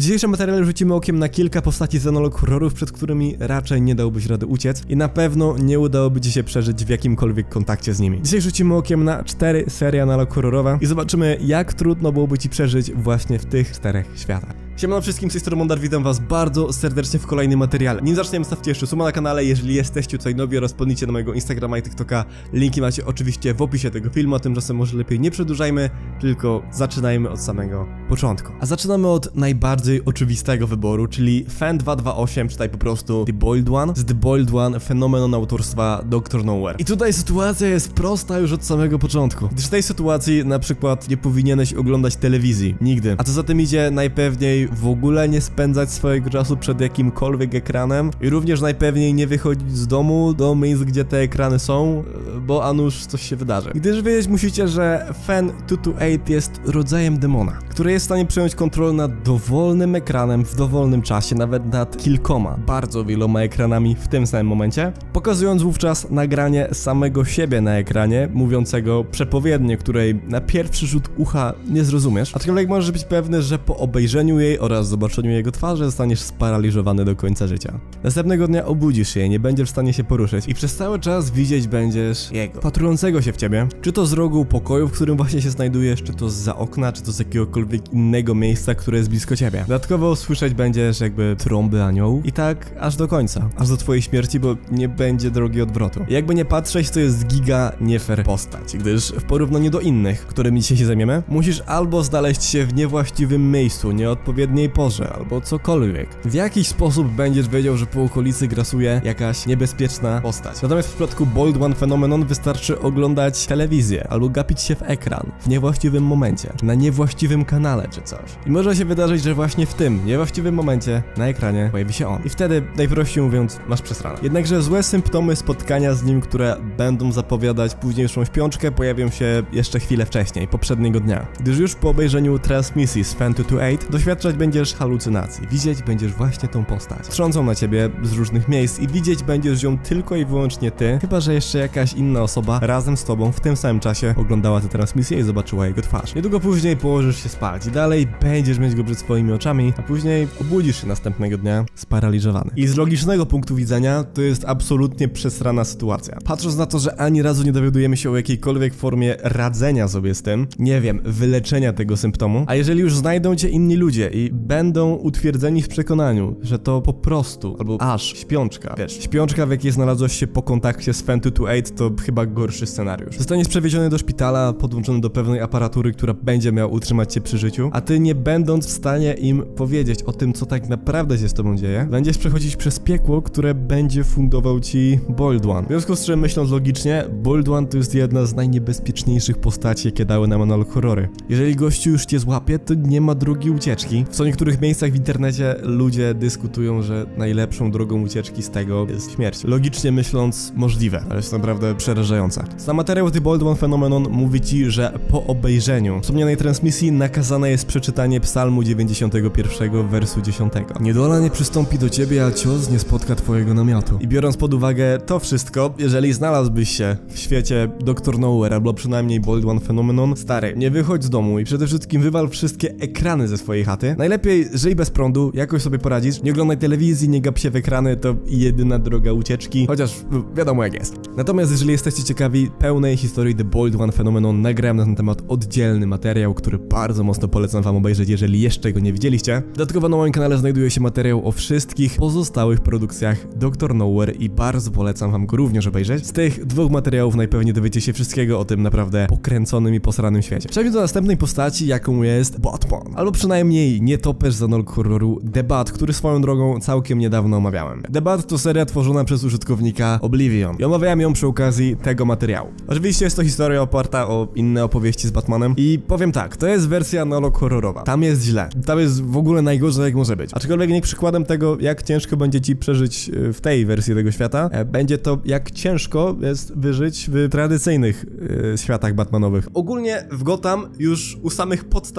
W dzisiejszym materiale rzucimy okiem na kilka postaci z analog horrorów, przed którymi raczej nie dałbyś rady uciec i na pewno nie udałoby ci się przeżyć w jakimkolwiek kontakcie z nimi. Dzisiaj rzucimy okiem na 4 serie analog horrorowe i zobaczymy, jak trudno byłoby ci przeżyć właśnie w tych 4 światach. Siemano wszystkim, z tej strony Mondar, witam was bardzo serdecznie w kolejnym materiale. Nim zaczniemy, stawcie jeszcze suba na kanale, jeżeli jesteście tutaj nowi oraz podnijcie na mojego Instagrama i TikToka. Linki macie oczywiście w opisie tego filmu, a tymczasem może lepiej nie przedłużajmy, tylko zaczynajmy od samego początku. A zaczynamy od najbardziej oczywistego wyboru, czyli Fen 228, czytaj po prostu The Boiled One, z The Boiled One, fenomenon autorstwa Dr. Nowhere. I tutaj sytuacja jest prosta już od samego początku, gdyż w tej sytuacji na przykład nie powinieneś oglądać telewizji, nigdy. A co za tym idzie, najpewniej w ogóle nie spędzać swojego czasu przed jakimkolwiek ekranem i również najpewniej nie wychodzić z domu do miejsc, gdzie te ekrany są, bo a nuż coś się wydarzy. Gdyż wiedzieć musicie, że Fen 228 jest rodzajem demona, który jest w stanie przejąć kontrolę nad dowolnym ekranem w dowolnym czasie, nawet nad kilkoma, bardzo wieloma ekranami w tym samym momencie, pokazując wówczas nagranie samego siebie na ekranie, mówiącego przepowiednię, której na pierwszy rzut ucha nie zrozumiesz, aczkolwiek możesz być pewny, że po obejrzeniu jej oraz zobaczeniu jego twarzy zostaniesz sparaliżowany do końca życia. Następnego dnia obudzisz się, nie będziesz w stanie się poruszyć i przez cały czas widzieć będziesz jego, patrującego się w ciebie, czy to z rogu pokoju, w którym właśnie się znajdujesz, czy to zza okna, czy to z jakiegokolwiek innego miejsca, które jest blisko ciebie. Dodatkowo słyszeć będziesz jakby trąby aniołów i tak aż do końca, aż do twojej śmierci, bo nie będzie drogi odwrotu. I jakby nie patrzeć, to jest giga nie fair postać, gdyż w porównaniu do innych, którymi dzisiaj się zajmiemy, musisz albo znaleźć się w niewłaściwym miejscu, nieodpowiedniej porze, albo cokolwiek. W jakiś sposób będziesz wiedział, że po okolicy grasuje jakaś niebezpieczna postać. Natomiast w przypadku Boiled One Phenomenon wystarczy oglądać telewizję, albo gapić się w ekran w niewłaściwym momencie, na niewłaściwym kanale czy coś. I może się wydarzyć, że właśnie w tym niewłaściwym momencie na ekranie pojawi się on. I wtedy, najprościej mówiąc, masz przesrane. Jednakże złe symptomy spotkania z nim, które będą zapowiadać późniejszą śpiączkę, pojawią się jeszcze chwilę wcześniej, poprzedniego dnia. Gdyż już po obejrzeniu transmisji z Fen 228 doświadczać będziesz halucynacji. Widzieć będziesz właśnie tą postać. Trząsą na ciebie z różnych miejsc i widzieć będziesz ją tylko i wyłącznie ty, chyba że jeszcze jakaś inna osoba razem z tobą w tym samym czasie oglądała tę transmisję i zobaczyła jego twarz. Niedługo później położysz się spać i dalej będziesz mieć go przed swoimi oczami, a później obudzisz się następnego dnia sparaliżowany. I z logicznego punktu widzenia to jest absolutnie przesrana sytuacja. Patrząc na to, że ani razu nie dowiadujemy się o jakiejkolwiek formie radzenia sobie z tym, nie wiem, wyleczenia tego symptomu, a jeżeli już znajdą cię inni ludzie i będą utwierdzeni w przekonaniu, że to po prostu, albo aż śpiączka, wiesz, śpiączka, w jakiej znalazłeś się po kontakcie z Fen 228, to chyba gorszy scenariusz. Zostaniesz przewieziony do szpitala, podłączony do pewnej aparatury, która będzie miała utrzymać cię przy życiu, a ty, nie będąc w stanie im powiedzieć o tym, co tak naprawdę się z tobą dzieje, będziesz przechodzić przez piekło, które będzie fundował ci Boiled One. W związku z czym, myśląc logicznie, Boiled One to jest jedna z najniebezpieczniejszych postaci, jakie dały nam analog horrory. Jeżeli gościu już cię złapie, to nie ma drogi ucieczki. W niektórych miejscach w internecie ludzie dyskutują, że najlepszą drogą ucieczki z tego jest śmierć. Logicznie myśląc możliwe, ale jest naprawdę przerażające. Sam materiał The Boiled One Phenomenon mówi ci, że po obejrzeniu wspomnianej transmisji nakazane jest przeczytanie psalmu 91 wersu 10. Niedola nie przystąpi do ciebie, a cios nie spotka twojego namiotu. I biorąc pod uwagę to wszystko, jeżeli znalazłbyś się w świecie Dr. Nowhere, albo przynajmniej Boiled One Phenomenon, stary, nie wychodź z domu i przede wszystkim wywal wszystkie ekrany ze swojej chaty. Najlepiej żyj bez prądu, jakoś sobie poradzisz, nie oglądaj telewizji, nie gap się w ekrany, to jedyna droga ucieczki, chociaż wiadomo jak jest. Natomiast jeżeli jesteście ciekawi pełnej historii The Boiled One Phenomenon, nagrałem na ten temat oddzielny materiał, który bardzo mocno polecam wam obejrzeć, jeżeli jeszcze go nie widzieliście. Dodatkowo na moim kanale znajduje się materiał o wszystkich pozostałych produkcjach Dr. Nowhere i bardzo polecam wam go również obejrzeć. Z tych 2 materiałów najpewniej dowiecie się wszystkiego o tym naprawdę pokręconym i posranym świecie. Przejdźmy do następnej postaci, jaką jest Batman, albo przynajmniej nietoperz z analog horroru The Bat, który swoją drogą całkiem niedawno omawiałem. The Bat to seria tworzona przez użytkownika Oblivion i omawiałem ją przy okazji tego materiału. Oczywiście jest to historia oparta o inne opowieści z Batmanem i powiem tak, to jest wersja analog horrorowa. Tam jest źle. Tam jest w ogóle najgorzej jak może być. Aczkolwiek niech przykładem tego, jak ciężko będzie ci przeżyć w tej wersji tego świata, będzie to, jak ciężko jest wyżyć w tradycyjnych światach Batmanowych. Ogólnie w Gotham już u samych podstaw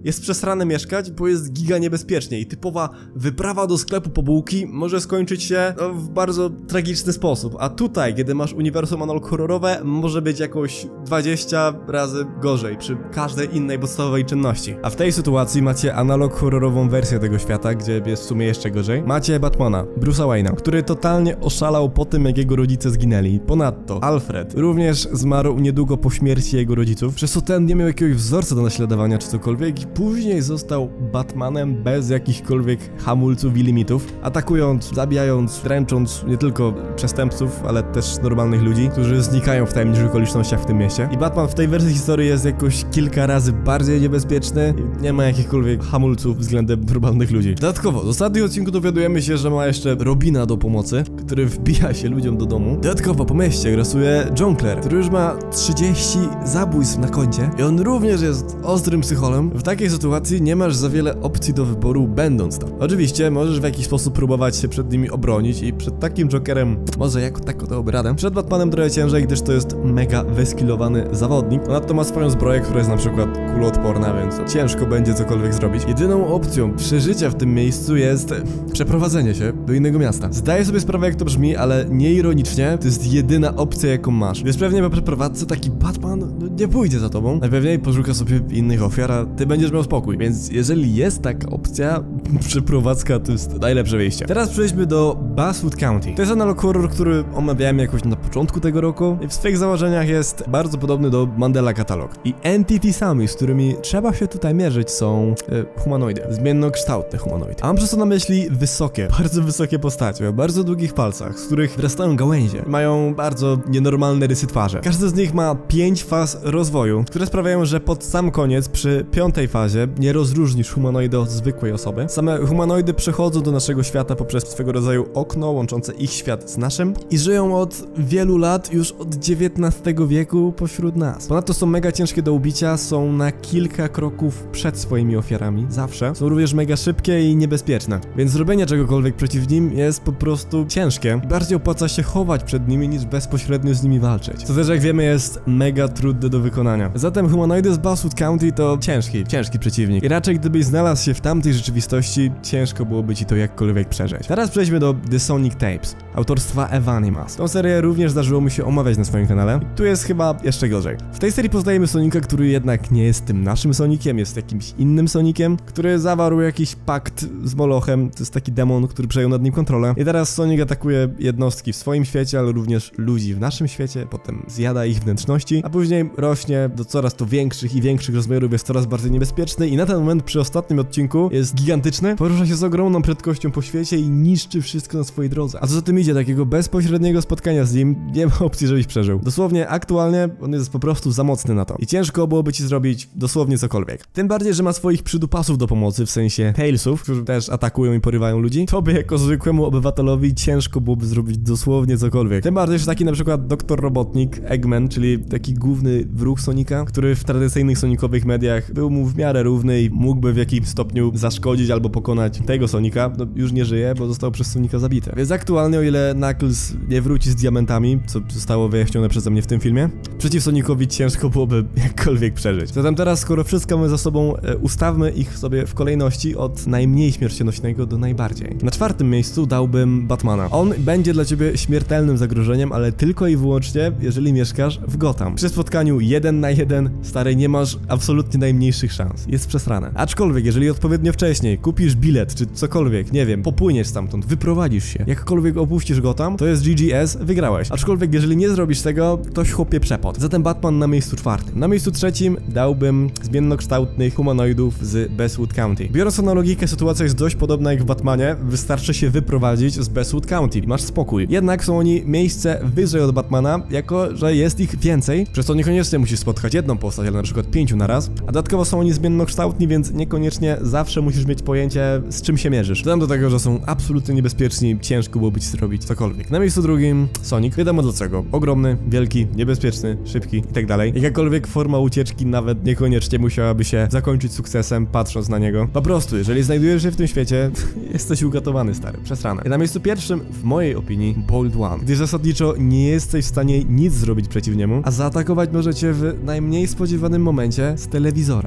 jest przesrane mieszkać, bo jest giga niebezpiecznie i typowa wyprawa do sklepu po bułki może skończyć się w bardzo tragiczny sposób, a tutaj, kiedy masz uniwersum analog horrorowe, może być jakoś 20 razy gorzej przy każdej innej podstawowej czynności. A w tej sytuacji macie analog horrorową wersję tego świata, gdzie jest w sumie jeszcze gorzej. Macie Batmana, Bruce'a Wayne'a, który totalnie oszalał po tym, jak jego rodzice zginęli. Ponadto Alfred również zmarł niedługo po śmierci jego rodziców, przez co ten nie miał jakiegoś wzorca do naśladowania czy cokolwiek i później został Batmanem bez jakichkolwiek hamulców i limitów, atakując, zabijając, dręcząc nie tylko przestępców, ale też normalnych ludzi, którzy znikają w tajemniczych okolicznościach w tym mieście. I Batman w tej wersji historii jest jakoś kilka razy bardziej niebezpieczny i nie ma jakichkolwiek hamulców względem normalnych ludzi. Dodatkowo, w ostatnim odcinku dowiadujemy się, że ma jeszcze Robina do pomocy, który wbija się ludziom do domu. Dodatkowo po mieście grasuje Jonkler, który już ma 30 zabójstw na koncie i on również jest ostrym psycholem. W takiej sytuacji nie masz za wiele opcji do wyboru będąc tam. Oczywiście możesz w jakiś sposób próbować się przed nimi obronić i przed takim Jokerem może jako tako dałoby radę. Przed Batmanem trochę ciężej, gdyż to jest mega wyskillowany zawodnik. Ponadto ma swoją zbroję, która jest na przykład kuloodporna, więc ciężko będzie cokolwiek zrobić. Jedyną opcją przeżycia w tym miejscu jest przeprowadzenie się do innego miasta. Zdaję sobie sprawę, jak to brzmi, ale nieironicznie to jest jedyna opcja, jaką masz. Więc pewnie po przeprowadzce taki Batman nie pójdzie za tobą. Najpewniej poszuka sobie innych ofiar, a ty będziesz miał spokój. Więc jeżeli jest taka opcja, przeprowadzka to jest najlepsze wyjście. Teraz przejdźmy do Basswood County. To jest analog horror, który omawiałem jakoś na początku tego roku i w swoich założeniach jest bardzo podobny do Mandela Catalog. I entity-sami, z którymi trzeba się tutaj mierzyć, są humanoidy. Zmiennokształtne humanoidy. A mam przez to na myśli wysokie, bardzo wysokie postacie, o bardzo długich palcach, z których wyrastają gałęzie. Mają bardzo nienormalne rysy twarzy. Każdy z nich ma 5 faz rozwoju, które sprawiają, że pod sam koniec, przy 5. fazie, nie rozróżnisz humanoida od zwykłej osoby. Same humanoidy przechodzą do naszego świata poprzez swego rodzaju okno łączące ich świat z naszym i żyją od wielu lat, już od XIX wieku pośród nas. Ponadto są mega ciężkie do ubicia, są na kilka kroków przed swoimi ofiarami, zawsze. Są również mega szybkie i niebezpieczne, więc zrobienie czegokolwiek przeciw nim jest po prostu ciężkie. Bardziej opłaca się chować przed nimi niż bezpośrednio z nimi walczyć. Co też, jak wiemy, jest mega trudne do wykonania. Zatem humanoidy z Basswood County to ciężki przeciwnik. I raczej gdybyś znalazł się w tamtej rzeczywistości, ciężko byłoby ci to jakkolwiek przeżyć. Teraz przejdźmy do The Sonic Tapes, autorstwa Evanimas. Tą serię również zdarzyło mi się omawiać na swoim kanale. I tu jest chyba jeszcze gorzej. W tej serii poznajemy Sonika, który jednak nie jest tym naszym Sonikiem, jest jakimś innym Sonikiem, który zawarł jakiś pakt z Molochem. To jest taki demon, który przejął nad nim kontrolę. I teraz Sonic atakuje jednostki w swoim świecie, ale również ludzi w naszym świecie, potem zjada ich wnętrzności, a później rośnie do coraz to większych i większych rozmiarów, jest coraz bardziej niebezpieczny i na ten moment przy ostatnim odcinku jest gigantyczny, porusza się z ogromną prędkością po świecie i niszczy wszystko na swojej drodze. A co za tym idzie, takiego bezpośredniego spotkania z nim nie ma opcji, żebyś przeżył. Dosłownie aktualnie on jest po prostu za mocny na to i ciężko byłoby ci zrobić dosłownie cokolwiek. Tym bardziej, że ma swoich przydupasów do pomocy, w sensie Tailsów, którzy też atakują i porywają ludzi. Tobie jako zwykłemu obywatelowi ciężko byłoby zrobić dosłownie cokolwiek. Tym bardziej, że taki na przykład Doktor Robotnik, Eggman, czyli taki główny wróg Sonika, który w tradycyjnych sonikowych mediach był mu w miarę równy i mógłby w jakimś stopniu zaszkodzić albo pokonać tego Sonika, no już nie żyje, bo został przez Sonika zabity. Więc aktualnie, o ile Knuckles nie wróci z diamentami, co zostało wyjaśnione przeze mnie w tym filmie, przeciw Sonicowi ciężko byłoby jakkolwiek przeżyć. Zatem teraz, skoro wszystko mamy za sobą, ustawmy ich sobie w kolejności od najmniej śmiercionośnego do najbardziej. Na 4. miejscu dałbym Batmana. On będzie dla ciebie śmiertelnym zagrożeniem, ale tylko i wyłącznie, jeżeli mieszkasz w Gotham. Przy spotkaniu 1 na 1, stary, nie masz absolutnie najmniejszych szans. Jest przesrane. Aczkolwiek, jeżeli odpowiednio wcześniej kupisz bilet, czy cokolwiek, nie wiem, popłyniesz stamtąd, wyprowadzisz się, jakkolwiek opuścisz Gotham, to jest GGS, wygrałeś. Aczkolwiek, jeżeli nie zrobisz tego, to chłopie przepot. Zatem Batman na miejscu 4. Na miejscu 3 dałbym zmiennokształtnych humanoidów z Basswood County. Biorąc na logikę, sytuacja jest dość podobna jak w Batmanie, wystarczy się wyprowadzić z Basswood County i masz spokój. Jednak są oni miejsce wyżej od Batmana, jako że jest ich więcej, przez co niekoniecznie musisz spotkać jedną postać, ale na przykład 5 na raz, a dodatkowo są oni zmiennokształtni, więc niekoniecznie zawsze musisz mieć pojęcie, z czym się mierzysz. Dodam do tego, że są absolutnie niebezpieczni, ciężko byłoby ci zrobić cokolwiek. Na miejscu 2 Sonic, wiadomo dlaczego. Ogromny, wielki, niebezpieczny, szybki i tak dalej. Jakakolwiek forma ucieczki nawet niekoniecznie musiałaby się zakończyć sukcesem, patrząc na niego. Po prostu, jeżeli znajdujesz się w tym świecie, jesteś ugatowany, stary, przesrane. Na miejscu 1, w mojej opinii, Bold One, gdyż zasadniczo nie jesteś w stanie nic zrobić przeciw niemu, a zaatakować możecie w najmniej spodziewanym momencie z telewizora. A idąc to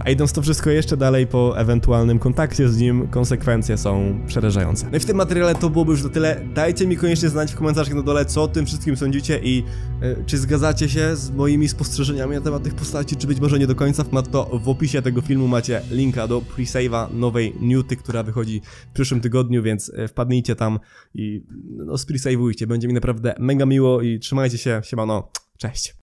wszystko jeszcze dalej po ewentualnym kontakcie z nim konsekwencje są przerażające. No i w tym materiale to byłoby już na tyle. Dajcie mi koniecznie znać w komentarzach na dole, co o tym wszystkim sądzicie i czy zgadzacie się z moimi spostrzeżeniami na temat tych postaci, czy być może nie do końca. Ponadto w opisie tego filmu macie linka do pre-save'a nowej Newty, która wychodzi w przyszłym tygodniu, więc wpadnijcie tam i no, pre-save'ujcie. Będzie mi naprawdę mega miło i trzymajcie się, siemano, cześć.